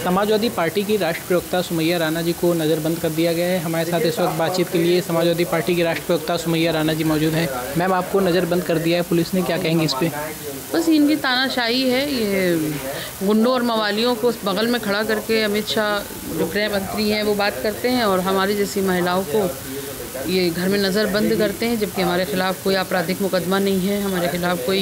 Samajwadi party की राष्ट्रीय प्रवक्ता सुमैया राणा जी को नज़रबंद कर दिया गया है। हमारे साथ इस वक्त बातचीत के लिए समाजवादी पार्टी की राष्ट्रीय प्रवक्ता सुमैया राणा जी मौजूद हैं। मैम, आपको नज़रबंद कर दिया है पुलिस ने, क्या कहेंगे इस पे? बस इनकी तानाशाही है। ये गुंडों और मवालियों को बगल में खड़ा करके अमित शाह जो गृह मंत्री हैं वो बात करते हैं और हमारी जैसी महिलाओं को ये घर में नज़रबंद करते हैं, जबकि हमारे खिलाफ़ कोई आपराधिक मुकदमा नहीं है, हमारे खिलाफ़ कोई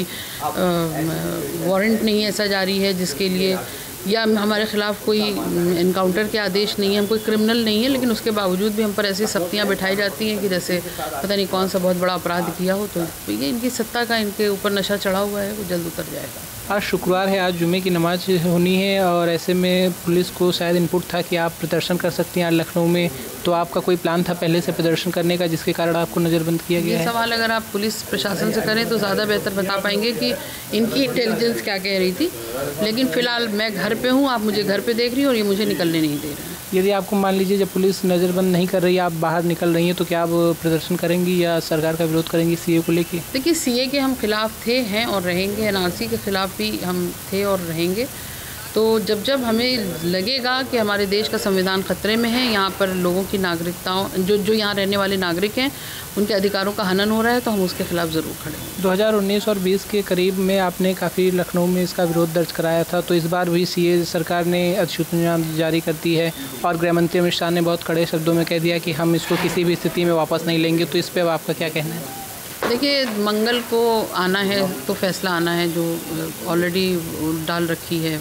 वारंट नहीं ऐसा जारी है जिसके लिए, या हमारे खिलाफ़ कोई इनकाउंटर के आदेश नहीं है, हम कोई क्रिमिनल नहीं है, लेकिन उसके बावजूद भी हम पर ऐसी सख्तियाँ बिठाई जाती हैं कि जैसे पता नहीं कौन सा बहुत बड़ा अपराध किया हो। तो ये इनकी सत्ता का इनके ऊपर नशा चढ़ा हुआ है, वो जल्द उतर जाएगा। आज शुक्रवार है, आज जुमे की नमाज होनी है और ऐसे में पुलिस को शायद इनपुट था कि आप प्रदर्शन कर सकती हैं आज लखनऊ में, तो आपका कोई प्लान था पहले से प्रदर्शन करने का जिसके कारण आपको नज़रबंद किया गया है? ये सवाल अगर आप पुलिस प्रशासन से करें तो ज़्यादा बेहतर बता पाएंगे कि इनकी इंटेलिजेंस क्या कह रही थी, लेकिन फ़िलहाल मैं घर पे हूँ, आप मुझे घर पे देख रही हो और ये मुझे निकलने नहीं दे रहे हैं। यदि आपको मान लीजिए जब पुलिस नज़रबंद नहीं कर रही है, आप बाहर निकल रही हैं, तो क्या आप प्रदर्शन करेंगी या सरकार का विरोध करेंगी सीए को लेके? देखिए, सीए के हम खिलाफ थे, हैं और रहेंगे, एनआरसी के खिलाफ भी हम थे और रहेंगे। तो जब हमें लगेगा कि हमारे देश का संविधान खतरे में है, यहाँ पर लोगों की नागरिकताओं जो यहाँ रहने वाले नागरिक हैं उनके अधिकारों का हनन हो रहा है, तो हम उसके खिलाफ ज़रूर खड़े हैं। 2019 और 20 के करीब में आपने काफ़ी लखनऊ में इसका विरोध दर्ज कराया था, तो इस बार भी सीए सरकार ने अधिसूचना जारी कर दी है और गृह मंत्री अमित शाह ने बहुत कड़े शब्दों में कह दिया कि हम इसको किसी भी स्थिति में वापस नहीं लेंगे। तो इस पर आपका क्या कहना है? देखिए, मंगल को आना है तो फैसला आना है, जो ऑलरेडी डाल रखी है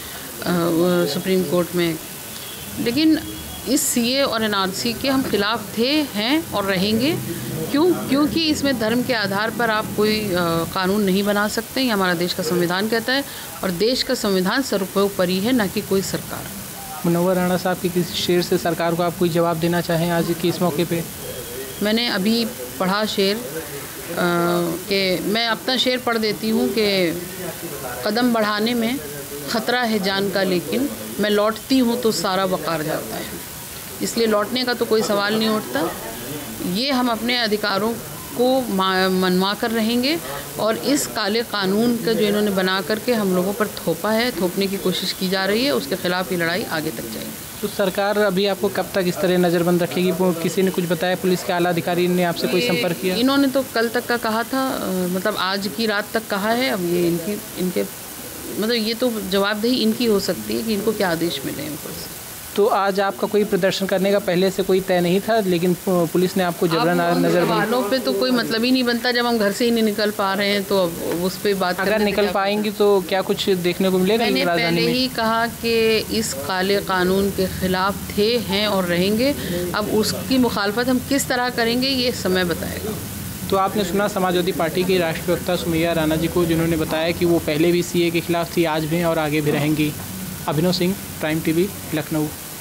सुप्रीम कोर्ट में। लेकिन इस सीए और एनआरसी के हम खिलाफ थे, हैं और रहेंगे। क्योंकि इसमें धर्म के आधार पर आप कोई कानून नहीं बना सकते, ये हमारा देश का संविधान कहता है और देश का संविधान सर्वोपरि है, ना कि कोई सरकार। मुनव्वर राणा साहब के किसी शेर से सरकार को आप कोई जवाब देना चाहें आज के इस मौके पे? मैंने अभी पढ़ा शेर कि मैं अपना शेर पढ़ देती हूँ कि कदम बढ़ाने में ख़तरा है जान का, लेकिन मैं लौटती हूँ तो सारा वक़ार जाता है। इसलिए लौटने का तो कोई सवाल नहीं उठता। ये हम अपने अधिकारों को मनवा कर रहेंगे और इस काले कानून का जो इन्होंने बना करके हम लोगों पर थोपा है, थोपने की कोशिश की जा रही है, उसके खिलाफ ये लड़ाई आगे तक जाएगी। तो सरकार अभी आपको कब तक इस तरह नज़रबंद रखेगी? किसी ने कुछ बताया? पुलिस के आला अधिकारी ने आपसे कोई संपर्क किया? इन्होंने तो कल तक का कहा था, मतलब आज की रात तक कहा है। अब ये इनके मतलब ये तो जवाबदेही इनकी हो सकती है कि इनको क्या आदेश मिले ऊपर से। तो आज आपका कोई प्रदर्शन करने का पहले से कोई तय नहीं था, लेकिन पुलिस ने आपको जबरन नज़रबंद? सवालों पे तो कोई मतलब ही नहीं बनता, जब हम घर से ही नहीं निकल पा रहे हैं तो अब उस पर बात। अगर निकल पाएंगी तो क्या कुछ देखने को मिलेगा? मैंने पहले ही कहा कि इस काले कानून के खिलाफ थे, हैं और रहेंगे। अब उसकी मुखालफत हम किस तरह करेंगे ये समय बताएगा। तो आपने सुना समाजवादी पार्टी की राष्ट्रीय प्रवक्ता सुमैया राणा जी को, जिन्होंने बताया कि वो पहले भी सीए के खिलाफ थी, आज भी और आगे भी रहेंगी। Abhinav Singh, prime TV, Lucknow.